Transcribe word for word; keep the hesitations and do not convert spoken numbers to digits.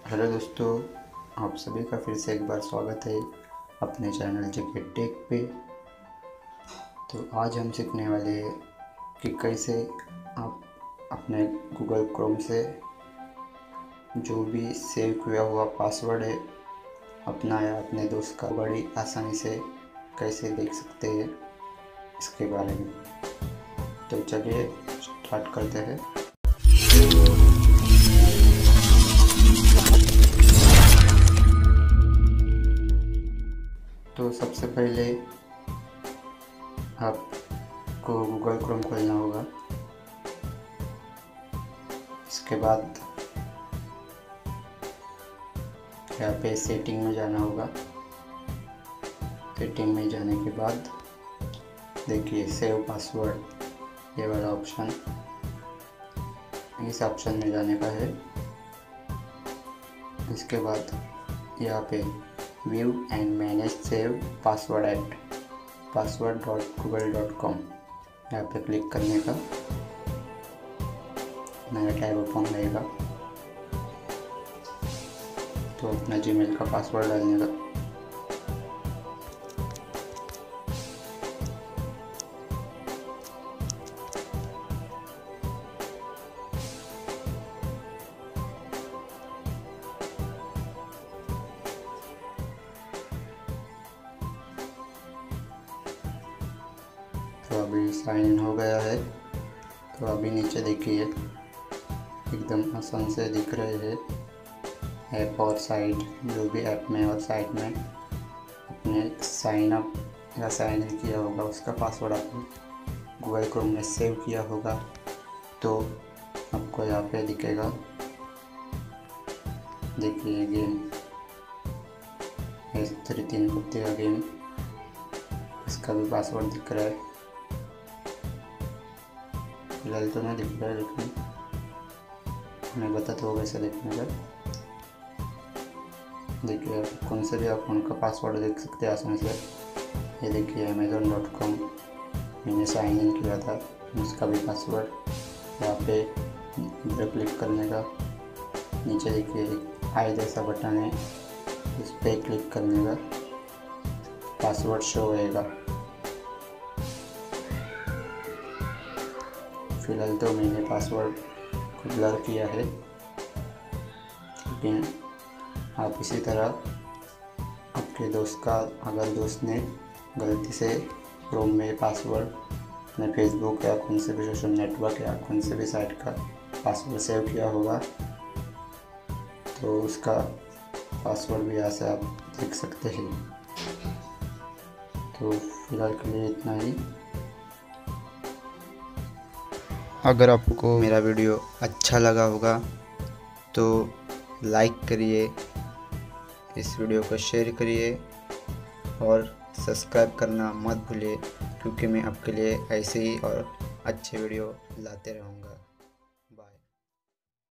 Hello दोस्तों, आप सभी का फिर से एक बार स्वागत है अपने चैनल जेके टेक पे। तो आज हम सीखने वाले हैं कि कैसे आप अपने गूगल क्रोम से जो भी सेव किया हुआ पासवर्ड है अपना या अपने दोस्त का बड़ी आसानी से कैसे देख सकते हैं इसके बारे में। तो चलिए स्टार्ट करते हैं। तो सबसे पहले आपको गूगल क्रोम खोलना होगा। इसके बाद यहाँ पे सेटिंग में जाना होगा। सेटिंग में जाने के बाद देखिए सेव पासवर्ड, ये वाला ऑप्शन, इस ऑप्शन में जाने का है। इसके बाद यहाँ पे view and manage save password at password dot Google dot com, यहाँ पे क्लिक करने का नया टैब ओपन रहेगा। तो अपना जीमेल का पासवर्ड डालने का। तो अभी साइन इन हो गया है। तो अभी नीचे देखिए एकदम आसान से दिख रहे हैं ऐप और साइट, जो भी ऐप में और साइट में अपने साइन अप या साइन इन किया होगा उसका पासवर्ड आपने गूगल क्रोम में सेव किया होगा तो आपको यहाँ पे दिखेगा। देखिए गेम थ्री तीन पत्ते का गेम, इसका भी पासवर्ड दिख रहा है। फिलहाल तो नहीं दिख रहा है लेकिन मैं बताता हूँ कैसे देखने का। देखिए कौन से भी अकाउंट का पासवर्ड देख सकते हैं आसानी से। ये देखिए अमेज़न डॉट कॉम मैंने साइन इन किया था, उसका भी पासवर्ड यहाँ पे इधर क्लिक करने का। नीचे देखिए आई जैसा बटन है, उस पर क्लिक करने का, पासवर्ड शो होएगा। फिलहाल तो मैंने पासवर्ड को ब्लर किया है, लेकिन आप इसी तरह आपके दोस्त का, अगर दोस्त ने गलती से क्रोम में पासवर्ड अपने फेसबुक या कौन से भी सोशल नेटवर्क या कौन से भी साइट का पासवर्ड सेव किया होगा तो उसका पासवर्ड भी यहाँ से आप देख सकते हैं। तो फिलहाल के लिए इतना ही। अगर आपको मेरा वीडियो अच्छा लगा होगा तो लाइक करिए, इस वीडियो को शेयर करिए और सब्सक्राइब करना मत भूलिए, क्योंकि मैं आपके लिए ऐसे ही और अच्छे वीडियो लाते रहूँगा।